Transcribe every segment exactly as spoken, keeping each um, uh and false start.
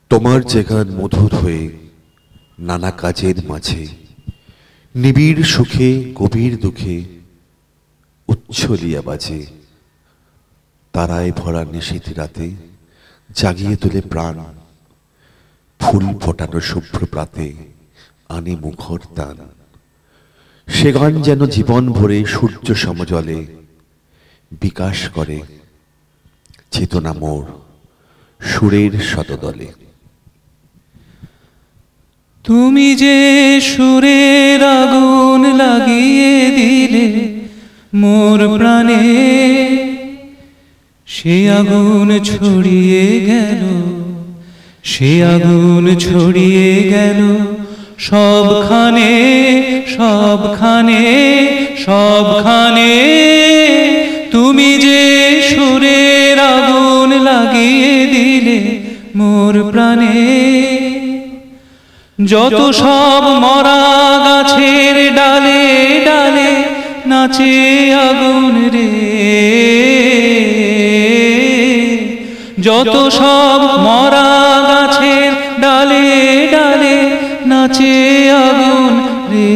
তোমার যে গান মধুর হয়ে নানা কাজের মাঝে নিবিড় সুখে গভীর দুঃখে উচ্ছলিয়া বাজে, তারায় ভরা নিশীথ রাতে জাগিয়ে তোলে প্রাণ, ফুল ফোটানো শুভ্র প্রাতে আনে মুখর তান। সে গান যেন জীবন ভরে সূর্য সমজলে বিকাশ করে চেতনা মোর সুরের শতদলে। তুমি যে সুরের আগুন লাগিয়ে দিলে মোর প্রাণে, সে আগুন ছড়িয়ে গেল, সে আগুন ছড়িয়ে গেল সবখানে সবখানে সবখানে। তুমি যে সুরের আগুন লাগিয়ে দিলে মোর প্রাণে, যত সব মরা গাছের ডালে ডালে নাচে আগুন রে, যত সব মরা গাছের ডালে ডালে নাচে আগুন রে,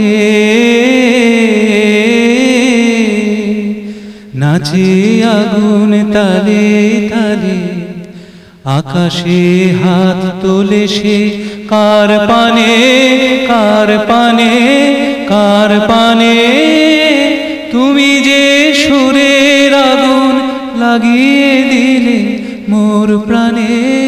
নাচে আগুন তালে তালে। আকাশে হাত তোলে সে কার পানে কার পানে কার পানে, তুমি যে সুরের আগুন লাগিয়ে দিলে মোর প্রাণে।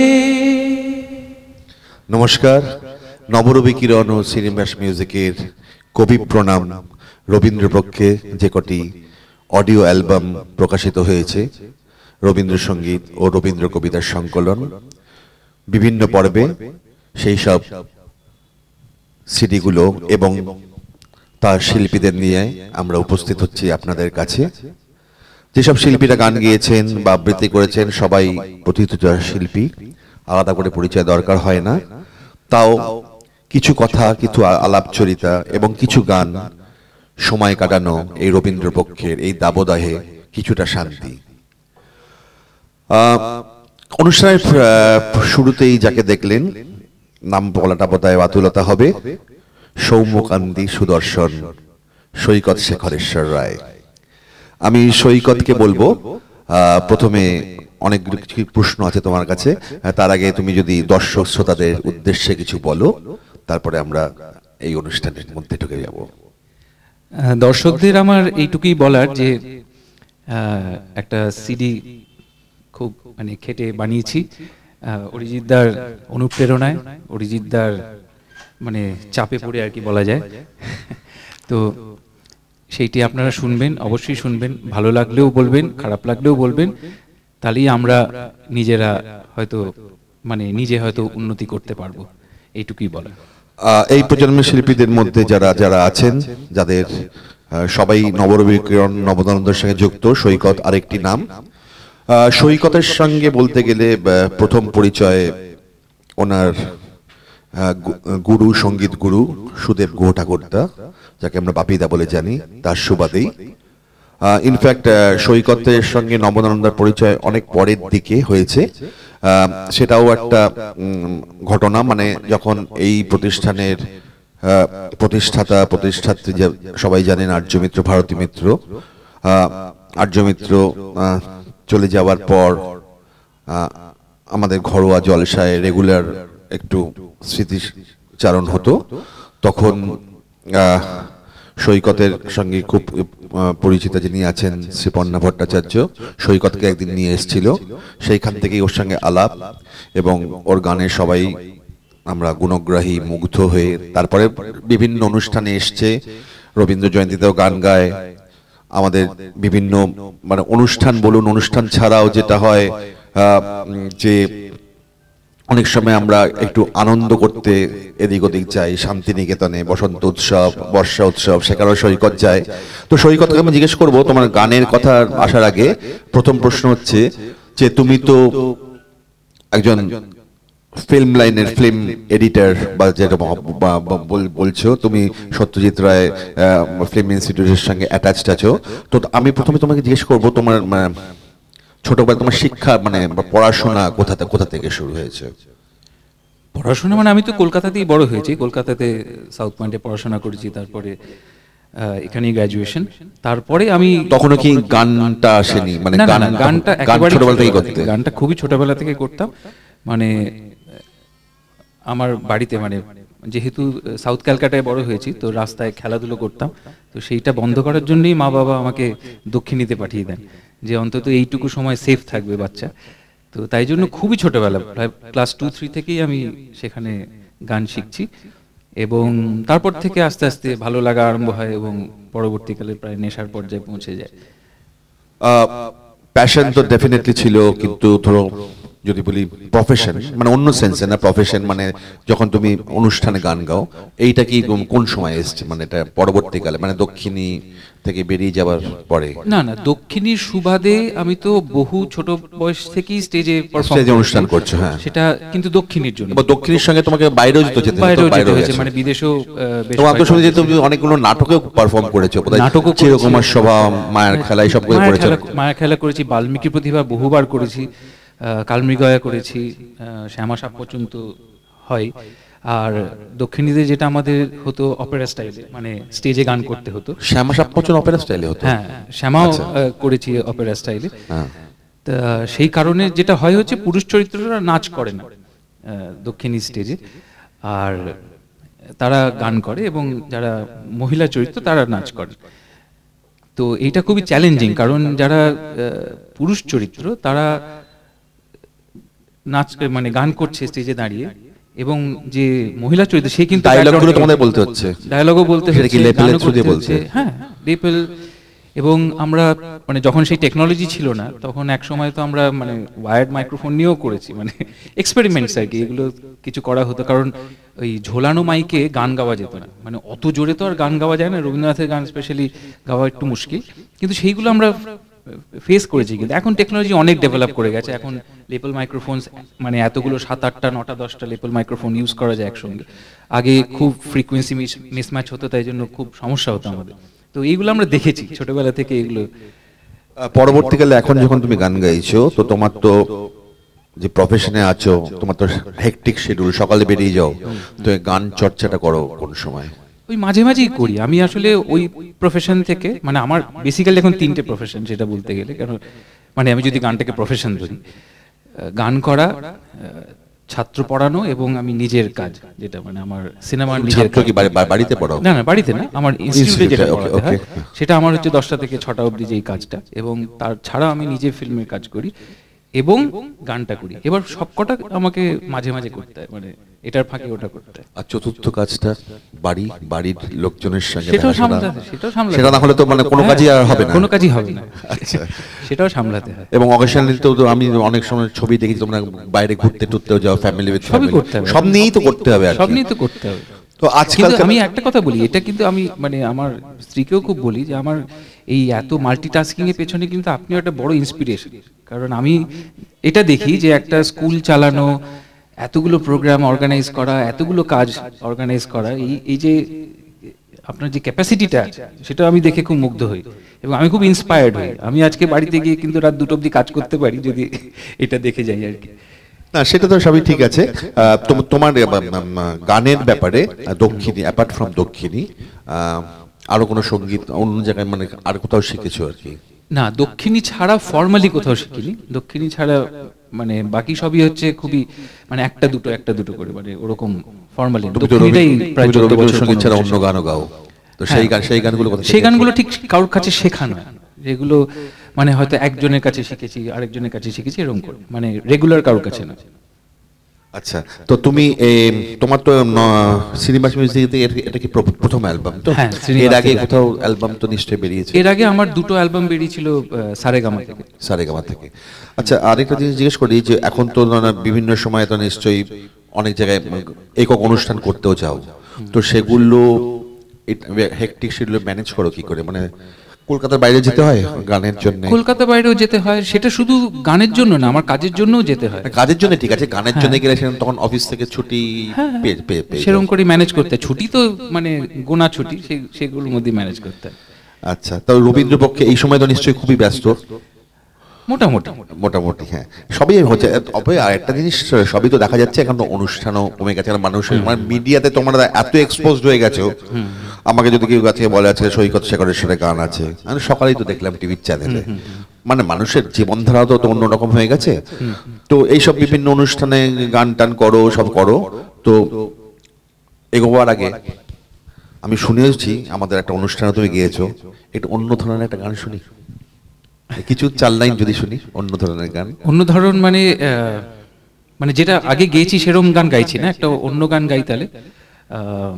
নমস্কার, নবরবি কিরণ ও সিনেমাস মিউজিকের কবি প্রণাম। রবীন্দ্রপক্ষে যে কটি অডিও অ্যালবাম প্রকাশিত হয়েছে, রবীন্দ্রসঙ্গীত ও রবীন্দ্র কবিতার সংকলন বিভিন্ন পর্বে, সেই সব সিডিগুলো এবং তার শিল্পীদের নিয়ে আমরা উপস্থিত হচ্ছি আপনাদের কাছে। যেসব শিল্পীরা গান গেয়েছেন বা আবৃত্তি করেছেন সবাই প্রথিত শিল্পী, আলাদা করে পরিচয় দরকার হয় না। তাও কিছু কথা, কিছু আলাপচরিতা এবং কিছু গান সময় কাটানো এই রবীন্দ্রপক্ষের এই দাবদাহে কিছুটা শান্তি। অনুষ্ঠানের শুরুতেই যাকে দেখলেন, নাম বলাটা বোধহয় বাতুলতা হবে, সৌম্যকান্তি সুদর্শন সৈকত শেখরেশ্বর রায়। আমি সৈকতকে বলবো, প্রথমে অনেকগুলো কিছু প্রশ্ন আছে তোমার কাছে, তার আগে তুমি যদি দর্শক শ্রোতাদের উদ্দেশ্যে কিছু বলো, তারপরে আমরা এই অনুষ্ঠানের মধ্যে ঢুকে যাব। দর্শকদের আমার এইটুকুই বলার যে একটা সিডি খুব মানে খেটে বানিয়েছি অরিজিৎদার অনুপ্রেরণায়, অরিজিৎদার মানে চাপে পড়ে আর কি বলা যায়। তো সেইটি আপনারা শুনবেন, অবশ্যই শুনবেন, ভালো লাগলেও বলবেন, খারাপ লাগলেও বলবেন, তাহলেই আমরা নিজেরা হয়তো মানে নিজে হয়তো উন্নতি করতে পারবো, এইটুকুই বলা। এই প্রজন্মের শিল্পীদের মধ্যে যারা যারা আছেন, যাদের সবাই নবরবি কিরণ নবদানন্দের সঙ্গে যুক্ত, সৈকত আরেকটি নাম। সৈকতের সঙ্গে বলতে গেলে প্রথম পরিচয় ওনার গুরু, সঙ্গীত গুরু সুদেব গুহ ঠাকুরদা, যাকে আমরা বাপিদা বলে জানি, তার সুবাদেই। ইনফ্যাক্ট সৈকতের সঙ্গে নবদানন্দার পরিচয় অনেক পরের দিকে হয়েছে। সেটাও একটা ঘটনা, মানে যখন এই প্রতিষ্ঠানের প্রতিষ্ঠাতা প্রতিষ্ঠাত্রী সবাই জানেন আর্য মিত্র, ভারতী মিত্র, আর্য মিত্র চলে যাওয়ার পর আমাদের ঘরোয়া জলসায় রেগুলার একটু স্মৃতিচারণ হতো। তখন সৈকতের সঙ্গে খুব পরিচিত যিনি আছেন শ্রীপর্ণা ভট্টাচার্য, সৈকতকে একদিন নিয়ে এসেছিল, সেইখান থেকেই ওর সঙ্গে আলাপ এবং ওর গানে সবাই আমরা গুণগ্রাহী, মুগ্ধ হয়ে তারপরে বিভিন্ন অনুষ্ঠানে এসছে। রবীন্দ্র জয়ন্তীতেও গান গায়, আমাদের বিভিন্ন মানে অনুষ্ঠান বলুন, অনুষ্ঠান ছাড়াও যেটা হয় যে অনেক সময় আমরা একটু আনন্দ করতে এদিক ওদিক যাই, শান্তিনিকেতনে বসন্ত উৎসব, বর্ষা উৎসব, সেখানেও সৈকত যায়। তো সৈকতকে আমি জিজ্ঞেস করবো তোমার গানের কথা আসার আগে, প্রথম প্রশ্ন হচ্ছে যে তুমি তো একজন ফিল্ম লাইনের ফিল্ম এডিটর বা যেটা বলছো, তুমি সত্যজিৎ রায় ফিল্ম ইনস্টিটিউটের সঙ্গে অ্যাটাচড আছো। তো আমি প্রথমে তোমাকে জিজ্ঞেস করবো তোমার ছোটবেলা তোমার শিক্ষা মানে পড়াশোনা কোথা কোথা থেকে শুরু হয়েছে? পড়াশোনা মানে আমি তো কলকাতাতেই বড় হয়েছি, কলকাতাতে সাউথ পয়েন্টে পড়াশোনা করেছি, তারপরে এখানেই গ্র্যাজুয়েশন। তারপরে আমি তখনও কি গানটা আসেনি, মানে গান গানটা একেবারে ছোটবেলা থেকে করতে, গানটা খুবই ছোটবেলা থেকে করতাম। মানে আমার বাড়িতে, মানে যেহেতু সাউথ ক্যালকাটায় বড় হয়েছি, তো রাস্তায় খেলাধুলো করতাম, তো সেইটা বন্ধ করার জন্যই মা বাবা আমাকে দক্ষিণীতে পাঠিয়ে দেন, যে অন্তত এইটুকু সময় সেফ থাকবে বাচ্চা। তো তাই জন্য খুবই ছোটবেলা, প্রায় ক্লাস টু থ্রি থেকেই আমি সেখানে গান শিখছি, এবং তারপর থেকে আস্তে আস্তে ভালো লাগা আরম্ভ হয় এবং পরবর্তীকালে প্রায় নেশার পর্যায়ে পৌঁছে যায়। প্যাশন তো ডেফিনেটলি ছিল, কিন্তু ধরো যদি বলি প্রফেশন, মানে অন্য সেন্সে না, প্রফেশন মানে যখন তুমি অনুষ্ঠানে গান গাও, এইটা কি কোন সময় এসছে, মানে এটা পরবর্তীকালে, মানে দক্ষিণী থেকে বেরিয়ে যাওয়ার পরে? না না, দক্ষিণীর সুবাদে আমি তো বহু ছোট বয়স থেকেই স্টেজে স্টেজে অনুষ্ঠান করছো, হ্যাঁ, সেটা কিন্তু দক্ষিণীর জন্য। দক্ষিণীর সঙ্গে তোমাকে বাইরেও যেতে যেতে বাইরেও হয়েছে, মানে বিদেশেও বেশ। তোমাকে শুনে যে তুমি অনেকগুলো নাটকেও পারফর্ম করেছো, নাটকও, চিরকুমার সভা, মায়ের খেলা, এইসব করেছো। মায়ের খেলা করেছি, বাল্মীকি প্রতিভা বহুবার করেছি, কালমৃগয়া করেছি, শ্যামা সাপ পর্যন্ত হয়। আর দক্ষিণীতে যেটা আমাদের হতো অপেরা স্টাইলে, মানে স্টেজে গান করতে হতো। শ্যামা সাপ পর্যন্ত অপেরা স্টাইলে হতো? হ্যাঁ, শ্যামাও করেছি অপেরা স্টাইলে। তা সেই কারণে যেটা হয় হচ্ছে, পুরুষ চরিত্ররা নাচ করে না দক্ষিণী স্টেজে, আর তারা গান করে, এবং যারা মহিলা চরিত্র তারা নাচ করে। তো এইটা খুবই চ্যালেঞ্জিং, কারণ যারা পুরুষ চরিত্র তারা নাচ, মানে গান করছে স্টেজে দাঁড়িয়ে, এবং যে মহিলা চরিত্র সে কিন্তু ডায়লগগুলো তোমাদের বলতে হচ্ছে, ডায়লগও বলতে হচ্ছে, কি লেপেল থ্রু দিয়ে বলতে? হ্যাঁ, লেপেল। এবং আমরা মানে যখন সেই টেকনোলজি ছিল না, তখন এক সময় তো আমরা মানে ওয়্যার্ড মাইক্রোফোন নিয়েও করেছি, মানে এক্সপেরিমেন্টস আর কি, এগুলো কিছু করা হতো। কারণ ওই ঝোলানো মাইকে গান গাওয়া যেত না, মানে অত জোরে তো আর গান গাওয়া যায় না, রবীন্দ্রনাথের গান স্পেশালি গাওয়া একটু মুশকিল, কিন্তু সেইগুলো আমরা ফেস করেছি। কিন্তু এখন টেকনোলজি অনেক ডেভেলপ করে গেছে, এখন লেপেল মাইক্রোফোন, মানে এতগুলো সাত আটটা নটা দশটা লেপেল মাইক্রোফোন ইউজ করা যায় একসঙ্গে। আগে খুব ফ্রিকোয়েন্সি মিসম্যাচ হতো, তাই জন্য খুব সমস্যা হতো আমাদের। তো এইগুলো আমরা দেখেছি ছোটবেলা থেকে এগুলো। পরবর্তীকালে এখন যখন তুমি গান গাইছো, তো তোমার তো যে প্রফেশনে আছো, তোমার তো হেক্টিক শিডিউল, সকালে বেরিয়ে যাও, তো গান চর্চাটা করো কোন সময়? ওই মাঝে মাঝেই করি আমি আসলে ওই প্রফেশন থেকে, মানে আমার বেসিক্যালি এখন তিনটে প্রফেশন সেটা বলতে গেলে, কারণ মানে আমি যদি গানটাকে প্রফেশন ধরি, গান করা, ছাত্র পড়ানো, এবং আমি নিজের কাজ, যেটা মানে আমার সিনেমার নিজের কাজ। বাড়িতে পড়াও? না না, বাড়িতে না, আমার ইনস্টিটিউটে যেটা পড়াতে হয়, সেটা আমার হচ্ছে দশটা থেকে ছটা অবধি যেই কাজটা, এবং তার ছাড়া আমি নিজে ফিল্মের কাজ করি এবং গানটা করি। এবার সবকটা আমাকে মাঝে মাঝে করতে হয়, মানে এটার ফাঁকে ওটা করতে হয়। আর চতুর্থ কাজটা বাড়ি, বাড়ির লোকজনের সঙ্গে সেটাও সামলাতে হয়, সেটাও সামলাতে, সেটা না হলে তো মানে কোনো কাজই আর হবে না, কোনো কাজই হবে না। আচ্ছা, সেটাও সামলাতে হয়। এবং অকেশনালি তো আমি অনেক সময় ছবি দেখি তোমরা বাইরে ঘুরতে টুরতেও যাও, ফ্যামিলি উইথ সবই করতে হবে, সব নিয়েই তো করতে হবে, আর সব নিয়েই তো করতে হবে। তো আজকাল আমি একটা কথা বলি, এটা কিন্তু আমি মানে আমার স্ত্রীকেও খুব বলি, যে আমার এই এত মাল্টিটাস্কিং এর পেছনে কিন্তু আপনিও একটা বড় ইন্সপিরেশন। কারণ আমি এটা দেখি যে একটা স্কুল চালানো, এতগুলো প্রোগ্রাম অর্গানাইজ করা, এতগুলো কাজ অর্গানাইজ করা, এই এই যে আপনার যে ক্যাপাসিটিটা, সেটা আমি দেখে খুব মুগ্ধ হই এবং আমি খুব ইন্সপায়ার্ড হই। আমি আজকে বাড়িতে গিয়ে কিন্তু রাত দুটো অবধি কাজ করতে পারি যদি এটা দেখে যাই আর কি। না, সেটা তো সবই ঠিক আছে। তোমার গানের ব্যাপারে দক্ষিণী, অ্যাপার্ট ফ্রম দক্ষিণী, আরো কোনো সঙ্গীত অন্য জায়গায় মানে আর কোথাও শিখেছো আর কি? না, দক্ষিণী ছাড়া ফর্মালি কোথাও শিখিনি। দক্ষিণী ছাড়া মানে বাকি সবই হচ্ছে খুবই মানে একটা দুটো একটা দুটো করে, মানে ওরকম ফর্মালি। দক্ষিণীটাই প্রায় চোদ্দ বছর সঙ্গীত ছাড়া অন্য গানও গাও, তো সেই গান সেই গানগুলো সেই গানগুলো ঠিক কারোর কাছে শেখা নয়, যেগুলো মানে হয়তো একজনের কাছে শিখেছি, আরেকজনের কাছে শিখেছি, এরকম করে, মানে রেগুলার কারোর কাছে না। আচ্ছা, তো তুমি তোমার তো সিনেমা মিউজিকে এটা কি প্রথম অ্যালবাম? তো এর আগে কোথাও অ্যালবাম তো নিশ্চয়ই বেরিয়েছে? এর আগে আমার দুটো অ্যালবাম বেরিয়েছিল সারেগামা থেকে। সারেগামা থেকে। আচ্ছা, আরেকটা জিনিস জিজ্ঞেস করি, যে এখন তো বিভিন্ন সময় তো নিশ্চয়ই অনেক জায়গায় একক অনুষ্ঠান করতেও চাও, তো সেগুলো হেক্টিক শিডিউলে ম্যানেজ করো কি করে? মানে কলকাতার বাইরে যেতে হয় গানের জন্য? কলকাতার বাইরেও যেতে হয়, সেটা শুধু গানের জন্য না, আমার কাজের জন্যও যেতে হয়। কাজের জন্য ঠিক আছে, গানের জন্য গেলে তখন অফিস থেকে ছুটি সেরকম করে ম্যানেজ করতে, ছুটি তো মানে গোনা ছুটি, সেগুলোর মধ্যে ম্যানেজ করতে। আচ্ছা, তো রবীন্দ্র পক্ষে এই সময় তো নিশ্চয়ই খুবই ব্যস্ত। মোটামুটি মোটামুটি হ্যাঁ সবই হচ্ছে। তবে আর একটা জিনিস সবই তো দেখা যাচ্ছে এখন তো অনুষ্ঠানও কমে গেছে, কারণ মানুষের মানে মিডিয়াতে তোমরা এত এক্সপোজড হয়ে গেছো। আমাকে যদি কেউ কাছে বলে আজকে সৈকত শেখরের সাথে গান আছে, আমি সকালেই তো দেখলাম টিভির চ্যানেলে, মানে মানুষের জীবনধারা তো অন্যরকম হয়ে গেছে। তো এইসব বিভিন্ন অনুষ্ঠানে গান টান করো, সব করো। তো এগোবার আগে আমি শুনেছি আমাদের একটা অনুষ্ঠানে তুমি গিয়েছো, একটু অন্য ধরনের একটা গান শুনি, কিছু চার লাইন যদি শুনি অন্য ধরনের গান। অন্য ধরন মানে আহ, মানে যেটা আগে গেয়েছি সেরকম গান গাইছি না, একটা অন্য গান গাই তাহলে। আহ,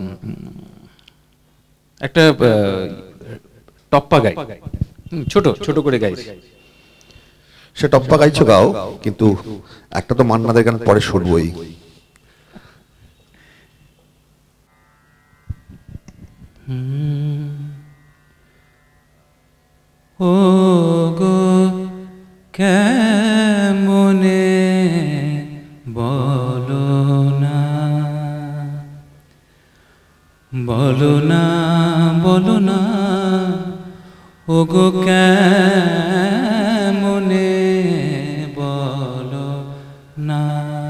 একটা আহ, টপ্পা গাই, হুম, ছোট ছোট করে গাইছি। সে টপ্পা গাইছো গাও, কিন্তু একটা তো মান্নাদের গান পরে শুনবই। ও গো কেমনে বলো না, বলো না, বলো না, ও গো কেমনে বলো না,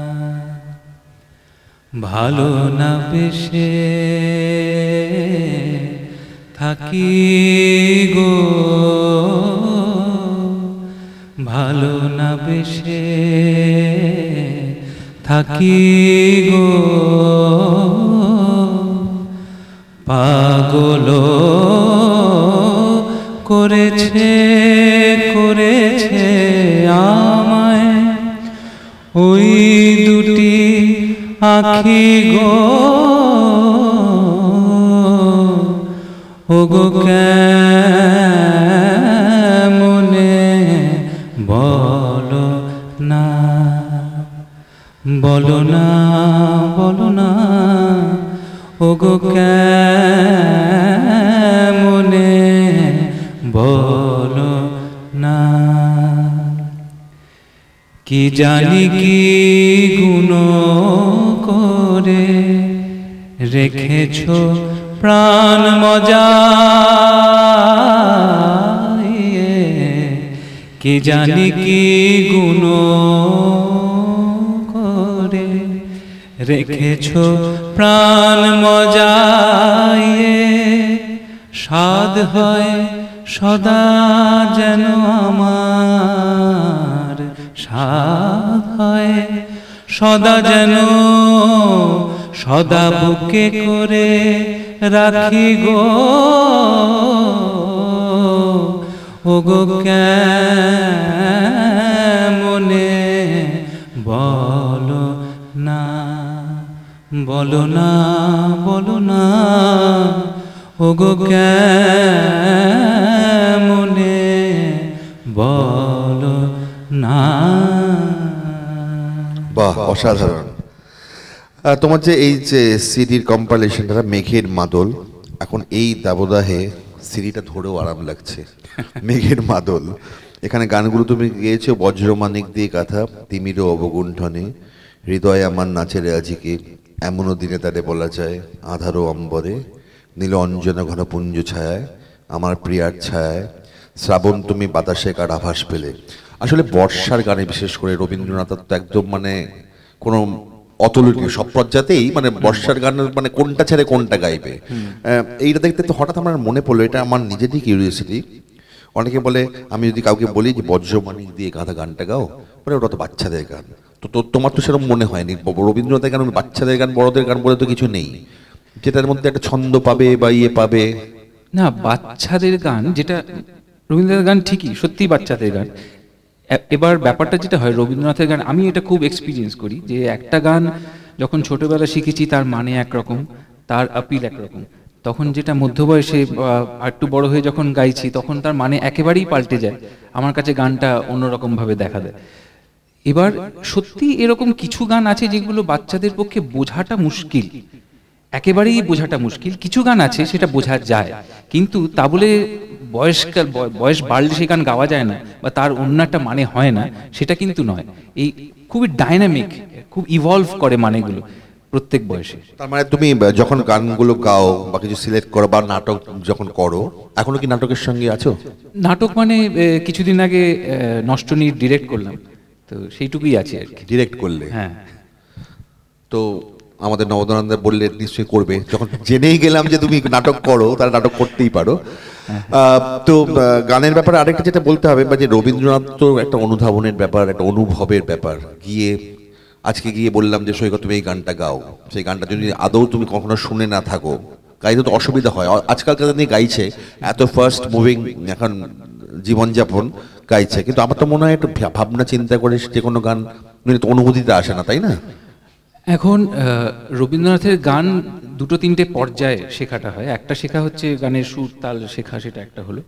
ভালো না বেশে থাকি গো, ভালো না বেশে থাকি গো, পাগল করেছে করেছে আমায় ওই দুটি আখি গো, ও গো কেমনে বলো না, বলো না, বলো না, ও গো কেমনে বলো না, কি জানি কি গুণ করে রেখেছো প্রাণ মজায়, কি জানি কি গুণ করে রেখেছো প্রাণ মজায়, সাধ হয় সদা যেন আমার, সাধ হয় সদা যেন, সদা বুকে করে রাখি গো, ও গো কেমনে বলো না, বলো না, বলো না, ও গো কেমনে বলো না। বাহ, অসাধারণ। আহ, তোমার যে এই যে সিডির কম্পাইলেশনটা মেঘের মাদল, এখন এই দাবদাহে সিডিটা ধরেও আরাম লাগছে। মেঘের মাদল, এখানে গানগুলো তুমি গেয়েছো বজ্রমানিক দিয়ে গাথা, তিমিরও অবগুণ্ঠনে, হৃদয়ে আমার নাচের আজিকে, এমনও দিনে তারে বলা যায়, আধারো অম্বরে, নীল অঞ্জন ঘন পুঞ্জ ছায়ায়, আমার প্রিয়ার ছায়ায়, শ্রাবণ তুমি বাতাসে কার আভাস পেলে। আসলে বর্ষার গানে বিশেষ করে রবীন্দ্রনাথ তো একদম মানে কোনো অতুলনীয়, সব পর্যাতেই মানে বর্ষার গানের মানে কোনটা ছেড়ে কোনটা গাইবে। এইটা দেখতে তো হঠাৎ আমার মনে পড়লো, এটা আমার নিজেরই কিউরিয়াসিটি। অনেকে বলে, আমি যদি কাউকে বলি যে বজ্রমানিক দিয়ে গাঁথা গানটা গাও, বলে ওটা তো বাচ্চাদের গান। তো তোমার তো সেরকম মনে হয়নি রবীন্দ্রনাথের গান বাচ্চাদের গান বড়দের গান বলে তো কিছু নেই, যেটার মধ্যে একটা ছন্দ পাবে বা ইয়ে পাবে না। বাচ্চাদের গান যেটা রবীন্দ্রনাথের গান ঠিকই সত্যি বাচ্চাদের গান। এবার ব্যাপারটা যেটা হয় রবীন্দ্রনাথের গান, আমি এটা খুব এক্সপিরিয়েন্স করি যে একটা গান যখন ছোটবেলা শিখেছি তার মানে একরকম, তার আপিল একরকম, তখন যেটা মধ্য বয়সে আর একটু বড় হয়ে যখন গাইছি তখন তার মানে একেবারেই পাল্টে যায়, আমার কাছে গানটা অন্যরকম ভাবে দেখা দেয়। এবার সত্যি এরকম কিছু গান আছে যেগুলো বাচ্চাদের পক্ষে বোঝাটা মুশকিল, একেবারেই বোঝাটা মুশকিল। কিছু গান আছে সেটা বোঝা যায়, কিন্তু তা বলে বয়সকাল বয়স বাড়লে সে গান গাওয়া যায় না বা তার অন্য একটা মানে হয় না, সেটা কিন্তু নয়। এই খুবই ডাইনামিক, খুব ইভলভ করে মানেগুলো। প্রত্যেক বয়সে। তার মানে তুমি যখন গানগুলো গাও বা কিছু সিলেক্ট করো বা নাটক যখন করো, এখনো কি নাটকের সঙ্গে আছো? নাটক মানে কিছুদিন আগে নষ্টনী ডিরেক্ট করলাম, তো সেইটুকুই আছে আর কি। ডিরেক্ট করলে? হ্যাঁ। তো আমাদের নবদানন্দা বললে নিশ্চয়ই করবে, যখন জেনেই গেলাম যে তুমি নাটক করো তাহলে নাটক করতেই পারো। তো গানের ব্যাপারে আরেকটা যেটা বলতে হবে, বা যে রবীন্দ্রনাথ তো একটা অনুধাবনের ব্যাপার, একটা অনুভবের ব্যাপার। গিয়ে আজকে গিয়ে বললাম যে সৈকত তুমি এই গানটা গাও, সেই গানটা যদি আদৌ তুমি কখনো শুনে না থাকো, গাইতে তো অসুবিধা হয়। আজকালকার দিনে গাইছে, এত ফাস্ট মুভিং এখন জীবনযাপন, গাইছে, কিন্তু আমার তো মনে হয় একটু ভাবনা চিন্তা করে যে কোনো গান অনুভূতিতে আসে না, তাই না? এখন রবীন্দ্রনাথের গান দুটো তিনটে পর্যায়ে শেখাটা হয়। একটা শেখা হচ্ছে গানের সুর তাল শেখা, সেটা একটা হলো।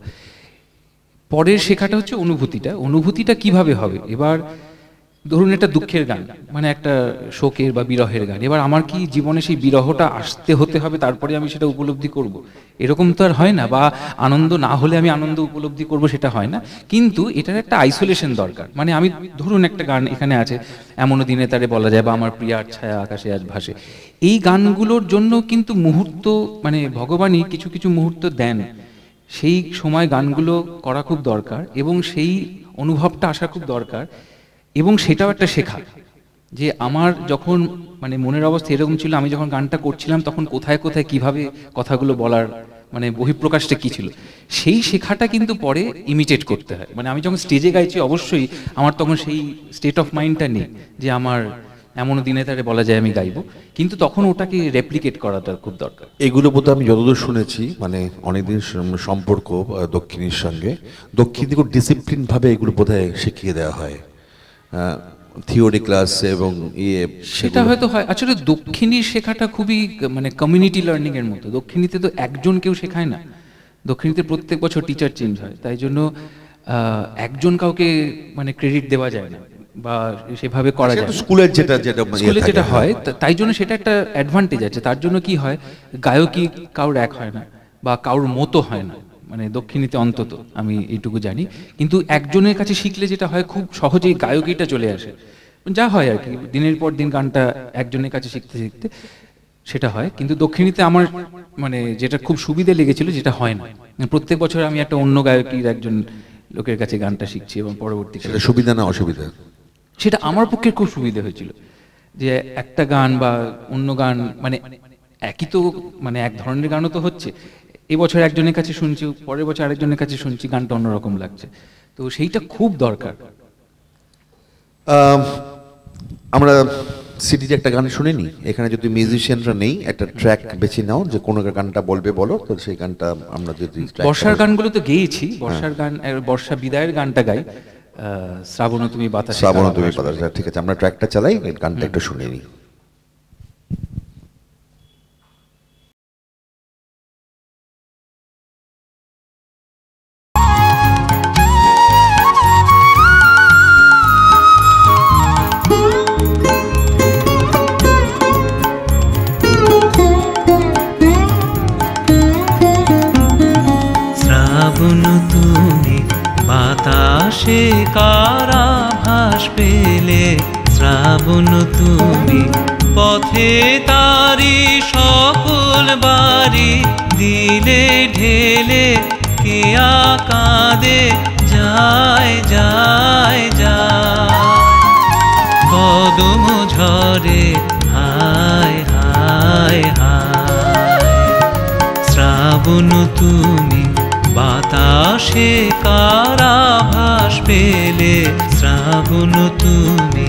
পরের শেখাটা হচ্ছে অনুভূতিটা। অনুভূতিটা কিভাবে হবে? এবার ধরুন একটা দুঃখের গান, মানে একটা শোকের বা বিরহের গান, এবার আমার কি জীবনে সেই বিরহটা আসতে হতে হবে তারপরে আমি সেটা উপলব্ধি করব? এরকম তো আর হয় না। বা আনন্দ না হলে আমি আনন্দ উপলব্ধি করব, সেটা হয় না। কিন্তু এটার একটা আইসোলেশন দরকার। মানে আমি ধরুন একটা গান এখানে আছে, এমনও দিনে তারে বলা যায়, বা আমার প্রিয়ার ছায়া আকাশে আজ ভাসে, এই গানগুলোর জন্য কিন্তু মুহূর্ত, মানে ভগবানই কিছু কিছু মুহূর্ত দেন, সেই সময় গানগুলো করা খুব দরকার, এবং সেই অনুভবটা আসা খুব দরকার। এবং সেটাও একটা শেখা, যে আমার যখন মানে মনের অবস্থা এরকম ছিল, আমি যখন গানটা করছিলাম তখন কোথায় কোথায় কিভাবে কথাগুলো বলার, মানে বহিঃপ্রকাশটা কি ছিল, সেই শেখাটা কিন্তু পরে ইমিটেট করতে হয়। মানে আমি যখন স্টেজে গাইছি অবশ্যই আমার তখন সেই স্টেট অফ মাইন্ডটা নেই যে আমার এমনও দিনে তারে বলা যায় আমি গাইবো, কিন্তু তখন ওটাকে রেপ্লিকেট করাটা খুব দরকার। এগুলো বোধহয় আমি যতদূর শুনেছি, মানে অনেকদিন সম্পর্ক দক্ষিণীর সঙ্গে, দক্ষিণী খুব ডিসিপ্লিন ভাবে এগুলো বোধহয় শিখিয়ে দেওয়া হয়, থিওরি ক্লাস এবং ইয়ে, সেটা হয়তো হয়। আসলে দক্ষিণীর শেখাটা খুবই মানে কমিউনিটি লার্নিং এর মতো। দক্ষিণীতে তো একজন কেউ শেখায় না, দক্ষিণীতে প্রত্যেক বছর টিচার চেঞ্জ হয়, তাই জন্য একজন কাউকে মানে ক্রেডিট দেওয়া যায় না বা সেভাবে করা যায় না। স্কুলের যেটা যেটা স্কুলে যেটা হয়, তাই জন্য সেটা একটা অ্যাডভান্টেজ আছে। তার জন্য কি হয়, গায়কই কারোর এক হয় না বা কারোর মতো হয় না, মানে দক্ষিণীতে অন্তত আমি এইটুকু জানি। কিন্তু একজনের কাছে শিখলে যেটা হয়, খুব সহজেই গায়কিটা চলে আসে, যা হয় আর কি, দিনের পর দিন গানটা একজনের কাছে শিখতে শিখতে সেটা হয়। কিন্তু দক্ষিণীতে আমার মানে যেটা খুব সুবিধা লেগেছিল, যেটা হয় না, প্রত্যেক বছর আমি একটা অন্য গায়কির একজন লোকের কাছে গানটা শিখছি, এবং পরবর্তীকালে সুবিধা না অসুবিধা, সেটা আমার পক্ষে খুব সুবিধা হয়েছিল। যে একটা গান বা অন্য গান, মানে একই তো, মানে এক ধরনের গানও তো হচ্ছে, এবছর একজনের কাছে শুনছি, পরের বছর আরেকজনের কাছে শুনছি, গানটা অন্যরকম লাগছে, তো সেইটা খুব দরকার। আমরা সিডিতে একটা গান শুনিনি, এখানে যদি মিউজিশিয়ানরা নেই, একটা ট্র্যাক বেছে নাও, যে কোন গানটা বলবে বলো, তো সেই গানটা আমরা যদি। বর্ষার গানগুলো তো গেয়েছি, বর্ষার গান, বর্ষা বিদায়ের গানটা গাই, শ্রাবণ তুমি বাতাসে। শ্রাবণ তুমি বাতাসে, ঠিক আছে, আমরা ট্র্যাকটা চালাই, গানটা একটু শুনে নিই। বাতাসে কারা ভাস পেলে, শ্রাবণ তুমি পথে তারি সকল বাড়ি দিলে ঢেলে, কেয়া কাঁদে যায় যায় যায়, কদম ঝরে হায় হায় হায়, শ্রাবণ তুমি বাতাসে কারা ভাস পেলে, শ্রাবণ তুমি।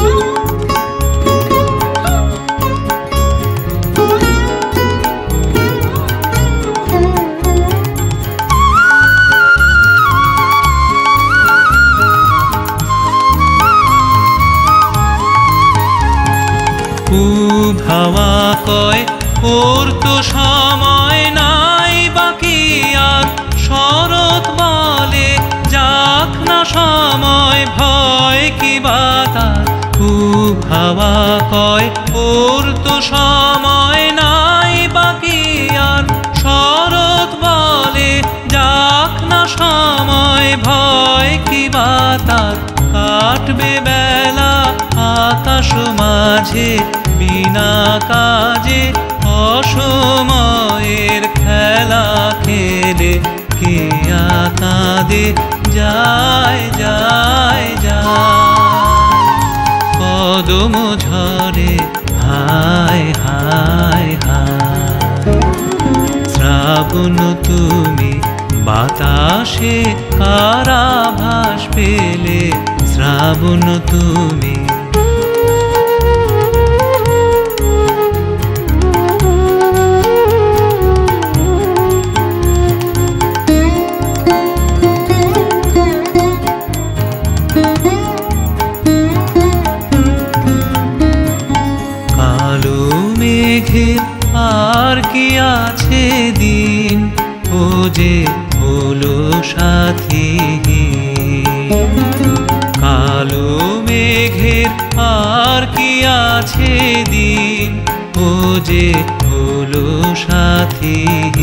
খুব হাওয়া কয় ওর তো সময় নাই বাকি আর, শরৎ বলে যাক না সময়, ভয় কি বাতাস। খুব হাওয়া কয় ওর তো সময় নাই বাকি আর, শরৎ বলে যাক না সময়, ভয় কি বাতাস। কাটবে বেলা আকাশ মাঝে বিনা বিনা কাজে অসময়ের খেলা খেলে কে কাঁদে যায় যায় যায় কদম ঝরে হায় হায় হায় শ্রাবণ তুমি বাতাসে কারাভাস পেলে শ্রাবণ তুমি কালো মেঘের আর কি আছে দিন ও যে হলো সাথী কালো মেঘের আর কি আছে দিন ও যে হলো সাথী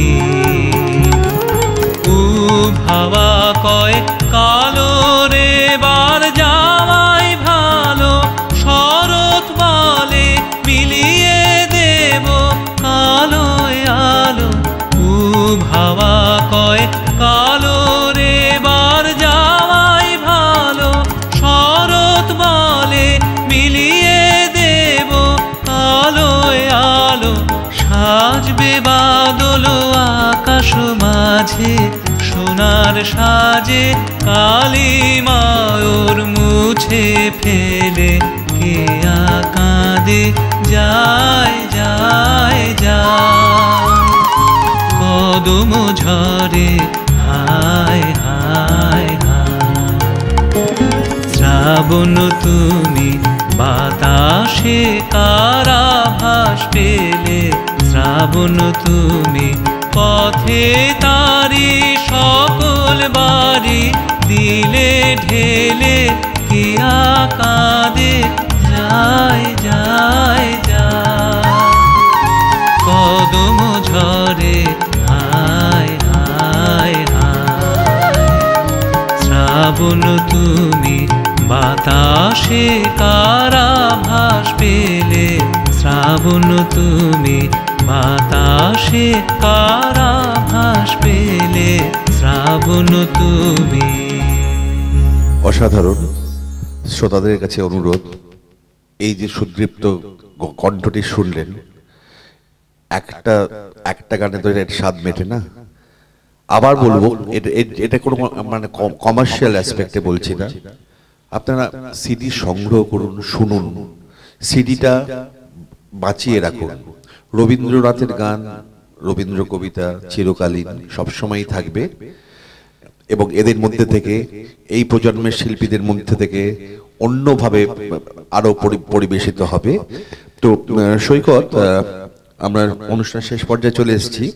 ও ভাবা কয় কালো রে বার যাওয়াই ভালো শরৎ বলে মিলিয়ে দেব কালো আলো ও ভাবা কয় কালো রে বার যাওয়াই ভালো শরৎ বলে মিলিয়ে দেব কালো আলো সাজবে বাদল আকাশ মাঝে সোনার সাজে কালিমায়র মুছে ফেলে কে কাঁদে যায় যায় যায় কদম ঝরে হায় হায় হায় শ্রাবণ তুমি বাতাসে কারাভাস পেলে শ্রাবণ তুমি পথে তারি সকল বাড়ি দিলে ঢেলে কে কাঁদে যায় যায় যায় কদম ঝরে হায় হায় হায় শ্রাবণ তুমি বাতাসে কারাভাস পেলে শ্রাবণ তুমি বাতাসে কারাভাস পেলে শ্রাবণ তুমি অসাধারণ। শ্রোতাদের কাছে অনুরোধ, এই যে সুদৃপ্ত কণ্ঠটি শুনলেন, একটা একটা গানে তো এর স্বাদ মেটে না। আবার বলবো, এটা কোনো মানে কমার্শিয়াল অ্যাসপেক্টে বলছি না। আপনারা সিডি সংগ্রহ করুন, শুনুন, সিডিটা বাঁচিয়ে রাখুন। রবীন্দ্রনাথের গান, রবীন্দ্র কবিতা চিরকালীন সবসময়ই থাকবে এবং এদের মধ্যে থেকে, এই প্রজন্মের শিল্পীদের মধ্যে থেকে অন্যভাবে আরো পরিবেশিত হবে। তো সৈকত, আমরা অনুষ্ঠান শেষ পর্যায়ে চলে এসেছি।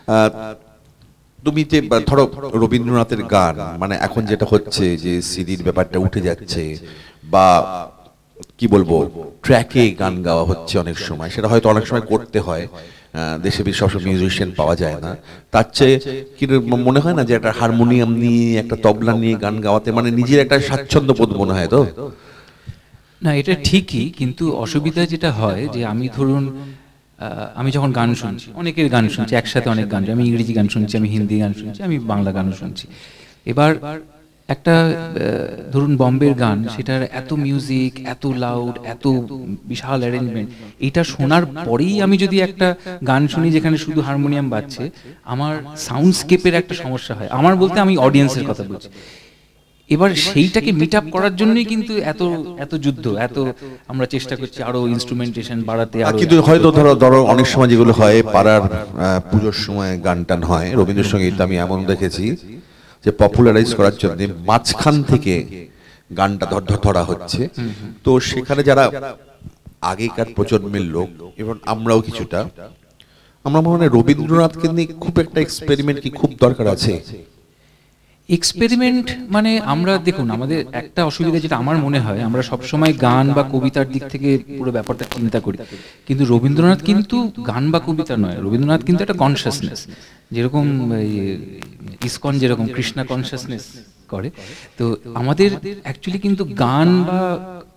তুমি যে ধরো রবীন্দ্রনাথের গান, মানে এখন যেটা হচ্ছে যে সিডির ব্যাপারটা উঠে যাচ্ছে, বা কি বলবো ট্র্যাকে গান গাওয়া হচ্ছে অনেক সময়, সেটা হয়তো অনেক সময় করতে হয়, দেশে বেশ সবসময় মিউজিশিয়ান পাওয়া যায় না। তার চেয়ে কি মনে হয় না যে একটা হারমোনিয়াম নিয়ে, একটা তবলা নিয়ে গান গাওয়াতে মানে নিজের একটা স্বাচ্ছন্দ্য বোধ মনে হয়? তো না, এটা ঠিকই, কিন্তু অসুবিধা যেটা হয় যে আমি ধরুন আমি যখন গান শুনছি, অনেকের গান শুনছি একসাথে, অনেক গান, আমি ইংরেজি গান শুনছি, আমি হিন্দি গান শুনছি, আমি বাংলা গানও শুনছি। এবার একটা ধরুন বম্বের গান, সেটার এত মিউজিক, এত লাউড, এত বিশাল অ্যারেঞ্জমেন্ট, এটা শোনার পরেই আমি যদি একটা গান শুনি যেখানে শুধু হারমোনিয়াম বাজছে, আমার সাউন্ডস্কেপের একটা সমস্যা হয়। আমার বলতে আমি অডিয়েন্সের কথা বলছি। এবার সেইটাকে মিট আপ করার জন্যই কিন্তু এত এত যুদ্ধ, এত আমরা চেষ্টা করছি আরো ইনস্ট্রুমেন্টেশন বাড়াতে। কিন্তু হয়তো ধরো ধরো অনেক সময় যেগুলো হয়, পাড়ার পুজোর সময় গান টান হয়, রবীন্দ্রসঙ্গীত আমি এমন দেখেছি যে পপুলারাইজ করার জন্য মাঝখান থেকে গানটা ধর ধরা হচ্ছে। তো সেখানে যারা আগেকার প্রজন্মের লোক এবং আমরাও কিছুটা, আমরা মনে হয় রবীন্দ্রনাথকে নিয়ে খুব একটা এক্সপেরিমেন্ট কি খুব দরকার আছে? এক্সপেরিমেন্ট মানে আমরা দেখুন, আমাদের একটা অসুবিধা যেটা আমার মনে হয়, আমরা সবসময় গান বা কবিতার দিক থেকে পুরো ব্যাপারটা চিন্তা করি, কিন্তু রবীন্দ্রনাথ কিন্তু গান বা কবিতা নয়, রবীন্দ্রনাথ কিন্তু একটা কনসিয়াসনেস। যেরকম ইসকন যেরকম কৃষ্ণা কনসিয়াসনেস করে, তো আমাদের অ্যাকচুয়ালি কিন্তু গান বা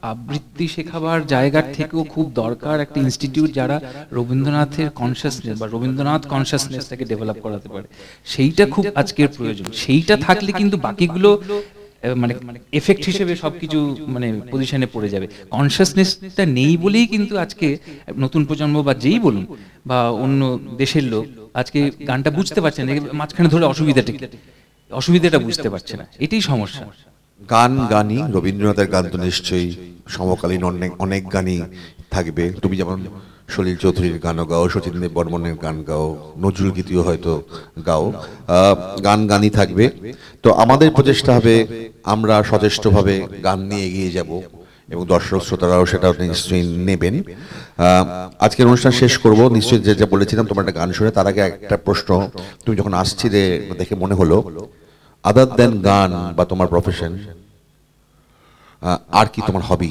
আবৃত্তি শেখাবার জায়গার থেকেও খুব দরকার একটা ইনস্টিটিউট যারা রবীন্দ্রনাথের কনসাসনেস বা রবীন্দ্রনাথ কনসাসনেসটাকে ডেভেলপ করাতে পারে, সেইটা খুব আজকের প্রয়োজন। সেইটা থাকলে কিন্তু বাকিগুলো মানে এফেক্ট হিসেবে সবকিছু মানে পজিশনে পড়ে যাবে। কনসাসনেসটা নেই বলেই কিন্তু আজকে নতুন প্রজন্ম বা যেই বলুন বা অন্য দেশের লোক আজকে গানটা বুঝতে পারছে না, মাঝখানে ধরে অসুবিধাটা অসুবিধাটা বুঝতে পারছে না, এটাই সমস্যা। গান গানই, রবীন্দ্রনাথের গান তো নিশ্চয়ই সমকালীন অনেক অনেক গানই থাকবে। তুমি যেমন সলিল চৌধুরীর গানও গাও, শচীন দেব বর্মনের গান গাও, নজরুল গীতিও হয়তো গাও, গান গানই থাকবে। তো আমাদের প্রচেষ্টা হবে আমরা সচেষ্টভাবে গান নিয়ে এগিয়ে যাব এবং দর্শক শ্রোতারাও সেটা নিশ্চয়ই নেবেন। আজকের অনুষ্ঠান শেষ করব নিশ্চয়ই, যে যা বলেছিলাম তোমার একটা গান শুনে। তার আগে একটা প্রশ্ন, তুমি যখন আসছিলে দেখে মনে হলো আদার দেন গান বা তোমার প্রফেশন আর কি তোমার হবি?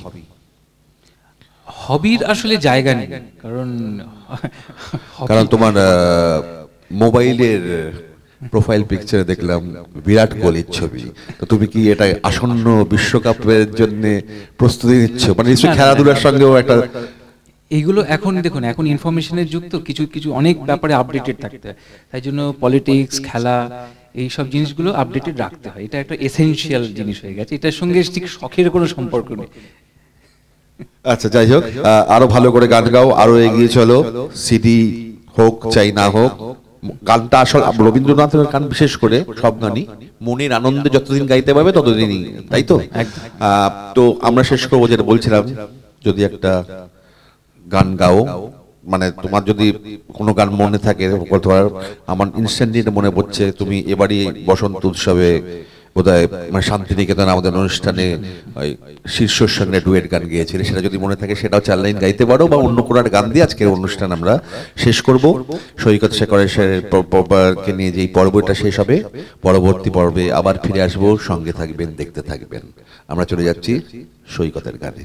হবির আসলে জায়গা নেই, কারণ কারণ তোমার মোবাইলের প্রোফাইল পিকচারে দেখলাম বিরাট কোহলির ছবি। তো তুমি কি এটা আসন্ন বিশ্বকাপের জন্য প্রস্তুতি নিচ্ছ? মানে নিশ্চয়ই খেলাধুলার সঙ্গেও একটা এইগুলো এখন দেখুন, এখন ইনফরমেশনের যুগ তো, কিছু কিছু অনেক ব্যাপারে আপডেটেড থাকতে হয়, তাই জন্য পলিটিক্স, খেলা, এইসব জিনিসগুলো আপডেটেড রাখতে হয়। এটা একটা এসেনশিয়াল জিনিস হয়ে গেছে, এটার সঙ্গে ঠিক শখের কোনো সম্পর্ক নেই। আচ্ছা, যাই হোক, আরো ভালো করে গান গাও, আরো এগিয়ে চলো। সিডি হোক চাই না হোক, গানটা আসলে রবীন্দ্রনাথের গান বিশেষ করে সব গানই মনের আনন্দে যতদিন গাইতে পারবে ততদিনই, তাই তো? তো আমরা শেষ করবো যেটা বলছিলাম, যদি একটা গান গাও, মানে তোমার যদি কোনো গান মনে থাকে, আমার ইনস্ট্যান্টলি মনে পড়ছে তুমি এবারই বসন্ত উৎসবে বোধহয় মানে শান্তিনিকেতন আমাদের অনুষ্ঠানে শীর্ষর সঙ্গে ডুয়েট গান গিয়েছিলে, সেটা যদি মনে থাকে সেটাও চার লাইন গাইতে পারো, বা অন্য কোনো একটা গান দিয়ে আজকের অনুষ্ঠান আমরা শেষ করব। সৈকত শেখরের কে নিয়ে যে পর্বটা শেষ হবে, পরবর্তী পর্বে আবার ফিরে আসবো, সঙ্গে থাকবেন, দেখতে থাকবেন। আমরা চলে যাচ্ছি সৈকতের গানে।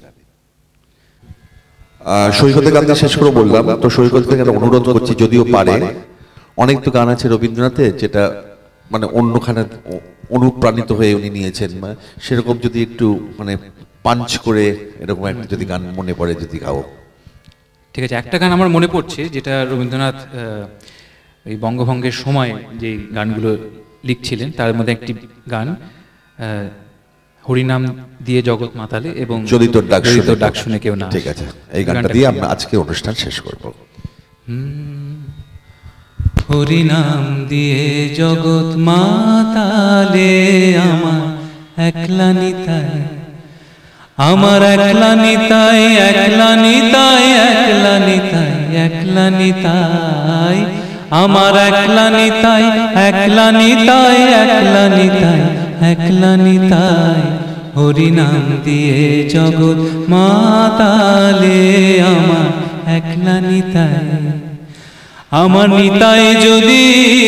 সৈকতের গান শেষ করে বললাম, তো সৈকত থেকে অনুরোধ করছি যদিও পারে, অনেক তো গান আছে রবীন্দ্রনাথের যেটা মানে অন্যখানে অনুপ্রাণিত হয়ে উনি নিয়েছেন, সেরকম যদি একটু মানে পাঞ্চ করে এরকম একটা যদি গান মনে পড়ে যদি গাও। ঠিক আছে, একটা গান আমার মনে পড়ছে যেটা রবীন্দ্রনাথ এই বঙ্গভঙ্গের সময় যে গানগুলো লিখছিলেন তার মধ্যে একটি গান হরিনাম দিয়ে জগৎ মাতালে এবং যদি তোর ডাক শুনে ডাক শুনে কেউ না। ঠিক আছে, এই গানটা দিয়ে আমরা আজকে অনুষ্ঠান শেষ করব। হরিনাম দিয়ে জগৎ মাতালে আমার একলা নিতাই, আমার একলা নিতাই, একলা নিতাই, একলা নিতাই, একলা নিতাই, আমার একলা নিতাই, একলা নিতাই, একলা নিতাই, একলা নিতাই, হরিনাম দিয়ে জগৎ মাতালে আমার একলা নিতাই। আমার নিতাই যদি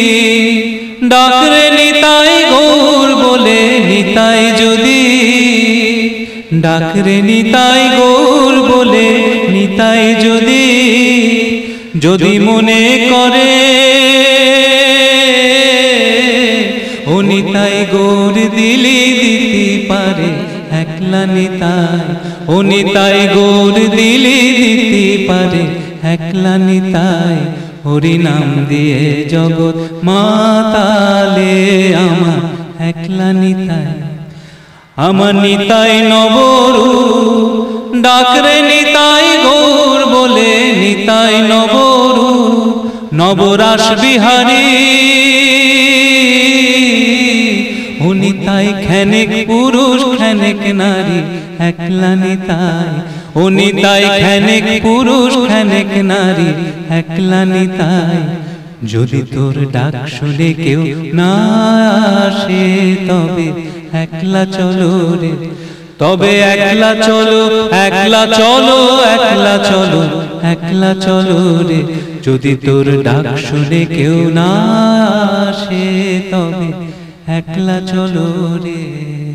ডাকরে নিতাই গৌর বলে, নিতাই যদি ডাকরে নিতাই গৌর বলে, নিতাই যদি যদি মনে করে ও নিতাই গৌর দিলি দিতে পারে, একলা নিতাই ও নিতাই গৌর দিলি দিতে পারে, একলা নিতাই, হরিনাম দিয়ে জগৎ মাতালে আমার একলা নিতাই। আমার নিতাই নবরু ডাকরে নিতাই গৌর বলে, নিতাই নবরু নবরাস বিহারী, ও নিতাই খেনেক পুরুষ খেনেক নারী, একলা নিতাই ও নিতাই খেনেক পুরুষ খেনেক নারী, একলা নিতাই, যদি তোর ডাক শুনে কেউ না আসে তবে একলা চলো রে, তবে একলা চলো, একলা চলো, একলা চলো, একলা চলো রে, যদি তোর ডাক শুনে কেউ না আসে তবে একলা চলো রে।